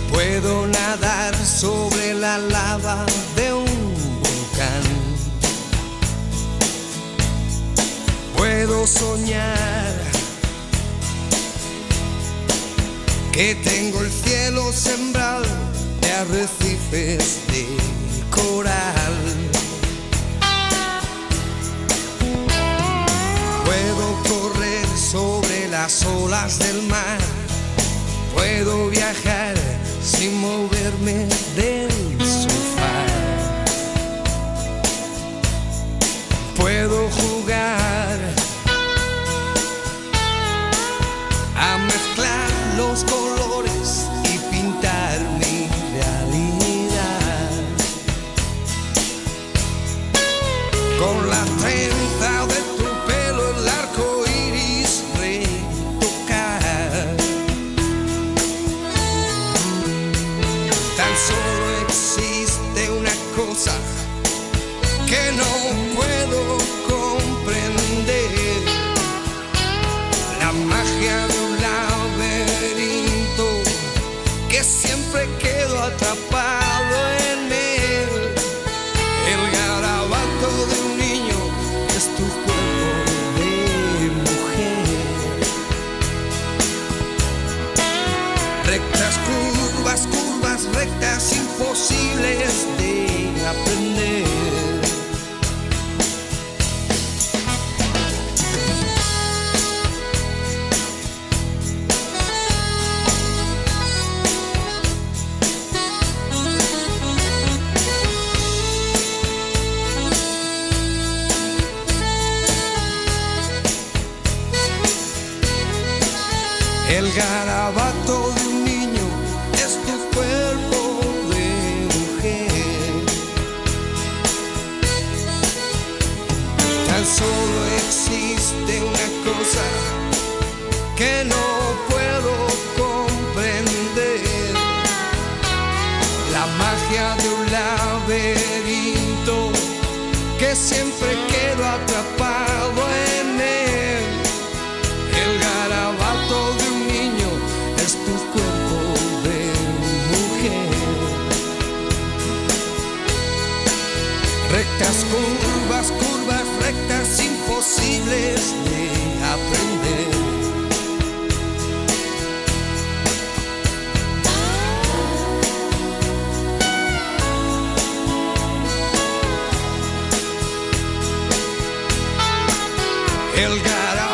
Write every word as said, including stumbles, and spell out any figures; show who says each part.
Speaker 1: Puedo nadar sobre la lava de un volcán. Puedo soñar que tengo el cielo sembrado de arrecifes de coral. Puedo correr sobre las olas del mar. Puedo viajar sin moverme del sofá. Puedo jugar a mezclar los colores y pintar mi realidad. Con la trenza de tu pelo, el arco iris retocar. Tan solo existe una cosa que no puedo comprender: la magia de un laberinto que siempre quedo atrapado en él. El garabato de un niño es tu cuerpo de mujer. Rectas, curvas, curvas, rectas imposibles de aprender. El garabato de un niño es tu cuerpo de mujer. Tan solo existe una cosa que no puedo comprender: la magia de un laberinto que siempre quedo atrapado en él. El garabato de un niño es tu cuerpo de mujer. Rectas, curvas, curvas, rectas imposibles de aprender. El garabato